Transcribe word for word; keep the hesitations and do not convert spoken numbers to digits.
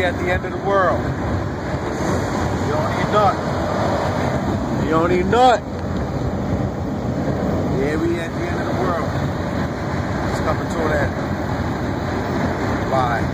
we at the end of the world. You don't even know it. You don't even know it. Yeah, we at the end of the world. It's coming to that. Bye.